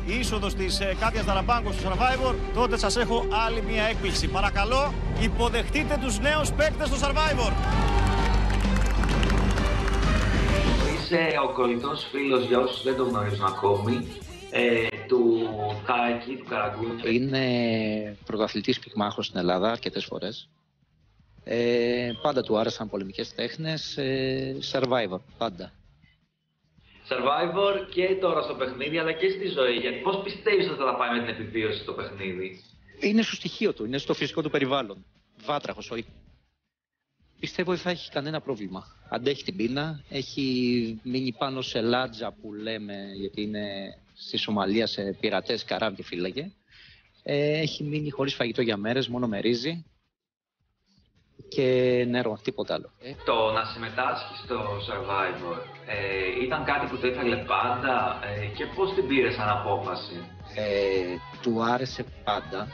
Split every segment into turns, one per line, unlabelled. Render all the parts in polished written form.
η είσοδος της Κάτιας Δαραμπάνκο στο Survivor, τότε σας έχω άλλη μια έκπληξη. Παρακαλώ, υποδεχτείτε τους νέους παίκτες στο Survivor.
Είσαι ο κολλητός φίλος, για όσους δεν τον γνωρίζουν ακόμη, του Τάκη, του Καραγκούνη.
Είναι πρωταθλητής πυγμάχος στην Ελλάδα αρκετές φορές. Πάντα του άρεσαν πολεμικές τέχνες, Survivor, πάντα.
Survivor και τώρα στο παιχνίδι, αλλά και στη ζωή. Γιατί πώς πιστεύεις ότι θα πάει με την επιβίωση στο παιχνίδι?
Είναι στο στοιχείο του, είναι στο φυσικό του περιβάλλον. Βάτραχος, όχι. Πιστεύω ότι θα έχει κανένα πρόβλημα. Αντέχει την πείνα, έχει μείνει πάνω σε λάτζα που λέμε, γιατί είναι στη Σομαλία σε πειρατές καράβια φύλαγε. Έχει μείνει χωρίς φαγητό για μέρες, μόνο με ρύζι και νερό, τίποτα άλλο.
Το να συμμετάσχεις στο Survivor ήταν κάτι που το ήθελε πάντα και πώς την πήρες σαν απόφαση?
Του άρεσε πάντα.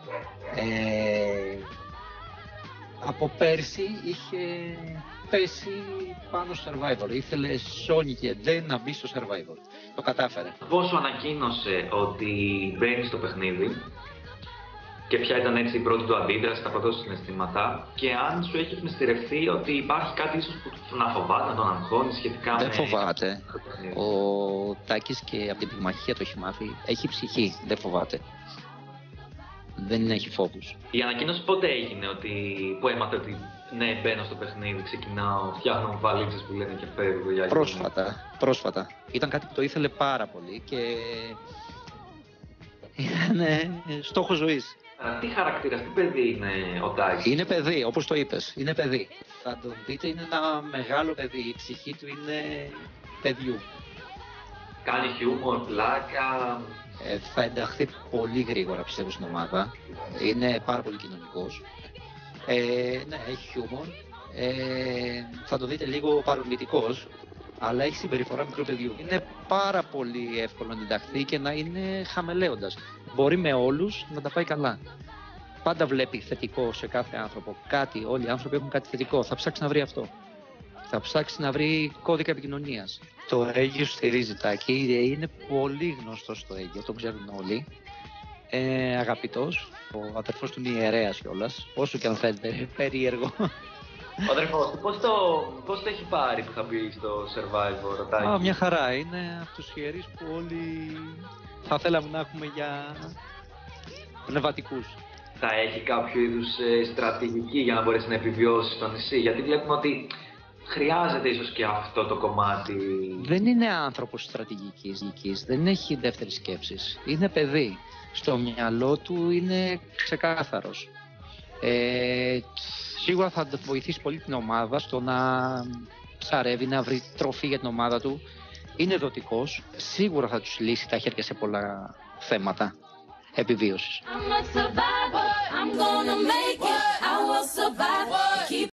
Από πέρσι είχε πέσει πάνω στο Survivor. Ήθελε Sony και δεν να μπει στο Survivor. Το κατάφερε.
Πώς σου ανακοίνωσε ότι μπαίνει στο παιχνίδι και ποια ήταν έτσι η πρώτη του αντίδραση, τα πρώτα του συναισθήματα, και αν σου έχει μυστηρευτεί ότι υπάρχει κάτι ίσως που να φοβάται, να τον αγχώνει σχετικά
δεν
με...
Δεν φοβάται. Ο Τάκης και από την πυγμαχία το έχει μάθει. Έχει ψυχή, δεν φοβάται. Δεν έχει φόβους.
Η ανακοίνωση πότε έγινε, που έμαθε ότι ναι, μπαίνω στο παιχνίδι, ξεκινάω, φτιάχνω βαλίτσες που λένε και φεύγω για
Πρόσφατα. Ήταν κάτι που το ήθελε πάρα πολύ και ήταν στόχος ζωής.
Τι χαρακτήρας, τι παιδί είναι ο Τάκης?
Είναι παιδί, όπως το είπες, είναι παιδί. Θα τον δείτε, είναι ένα μεγάλο παιδί, η ψυχή του είναι παιδιού.
Κάνει χιούμορ, πλάκα...
Θα ενταχθεί πολύ γρήγορα, πιστεύω, στην ομάδα. Είναι πάρα πολύ κοινωνικός. Ναι, έχει χιούμορ. Θα το δείτε λίγο παρορμητικός, αλλά έχει συμπεριφορά μικρού παιδιού. Είναι πάρα πολύ εύκολο να ενταχθεί και να είναι χαμελέοντας. Μπορεί με όλους να τα πάει καλά. Πάντα βλέπει θετικό σε κάθε άνθρωπο. Κάτι, όλοι οι άνθρωποι έχουν κάτι θετικό. Θα ψάξει να βρει αυτό. Θα ψάξει να βρει κώδικα επικοινωνίας. Το Αίγιο στηρίζει Τάκη, είναι πολύ γνωστός στο Αίγιο, τον ξέρουν όλοι. Αγαπητός, ο αδερφός του είναι ιερέας κιόλας, όσο και αν φαίνεται περίεργο.
Ο αδερφός του, πώς το έχει πάρει που θα μπει στο Survivor, ο Τάκης?
Μια χαρά, είναι από τους ιερείς που όλοι θα θέλαμε να έχουμε για πνευματικούς.
Θα έχει κάποιο είδους στρατηγική για να μπορέσει να επιβιώσει στο νησί? Γιατί βλέπουμε ότι χρειάζεται ίσως και αυτό το κομμάτι.
Δεν είναι άνθρωπος στρατηγικής, δεν έχει δεύτερη σκέψη. Είναι παιδί. Στο μυαλό του είναι ξεκάθαρος. Σίγουρα θα βοηθήσει πολύ την ομάδα στο να ψαρεύει, να βρει τροφή για την ομάδα του. Είναι δοτικός. Σίγουρα θα τους λύσει τα χέρια σε πολλά θέματα επιβίωσης.